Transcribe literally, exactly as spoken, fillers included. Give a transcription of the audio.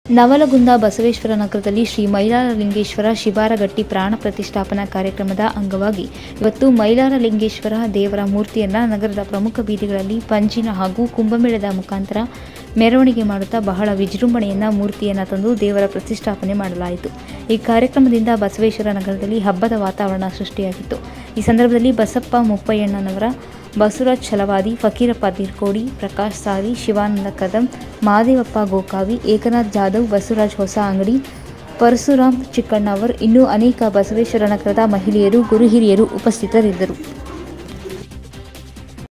ನವಲಗುಂದ ಬಸವೇಶ್ವರ ನಗರದಲ್ಲಿ ಶ್ರೀ ಮೈಲಾರಲಿಂಗೇಶ್ವರ ಶಿಬಾರಗಟ್ಟಿ ಪ್ರಾಣ ಪ್ರತಿಷ್ಠಾಪನಾ ಕಾರ್ಯಕ್ರಮದ ಅಂಗವಾಗಿ ಇವತ್ತು ಮೈಲಾರಲಿಂಗೇಶ್ವರ ದೇವರ ಮೂರ್ತಿಯನ್ನು ನಗರದ ಪ್ರಮುಖ ಬೀದಿಗಳಲ್ಲಿ ಪಂಜಿನ ಹಾಗೂ ಕುಂಭಮೇಳದ ಮುಖಾಂತರ ಮೆರವಣಿಗೆ ಮಾಡುತ್ತಾ ಬಹಳ ವಿಜೃಂಭಣೆಯಿಂದ ಮೂರ್ತಿಯನ್ನು ತಂದು ದೇವರ ಪ್ರತಿಷ್ಠಾಪನೆ ಮಾಡಲಾಯಿತು. ಈ ಕಾರ್ಯಕ್ರಮದಿಂದ ಬಸವೇಶ್ವರ ನಗರದಲ್ಲಿ ಹಬ್ಬದ ವಾತಾವರಣ ಸೃಷ್ಟಿಯಾಗಿತ್ತು. ಈ ಸಂದರ್ಭದಲ್ಲಿ ಬಸಪ್ಪ ಮುಪ್ಪಯ್ಯಣ್ಣನವರ, ಬಸವರಾಜ್ ಛಲವಾದಿ, ಫಕೀರಪ್ಪ ದಿರ್ಕೋಡಿ, ಪ್ರಕಾಶ್ ಸಾರಿ, ಶಿವಾನಂದ ಕದಂ, ಮಹಾದೇವಪ್ಪ ಗೋಕಾವಿ, ಏಕನಾಥ್ ಜಾಧವ್, ಬಸವರಾಜ್ ಹೊಸ ಅಂಗಡಿ, ಪರಶುರಾಮ್ ಚಿಕ್ಕಣ್ಣವರ್ ಇನ್ನೂ ಅನೇಕ ಬಸವೇಶ್ವರ ನಗರದ ಮಹಿಳೆಯರು, ಗುರು ಹಿರಿಯರು ಉಪಸ್ಥಿತರಿದ್ದರು.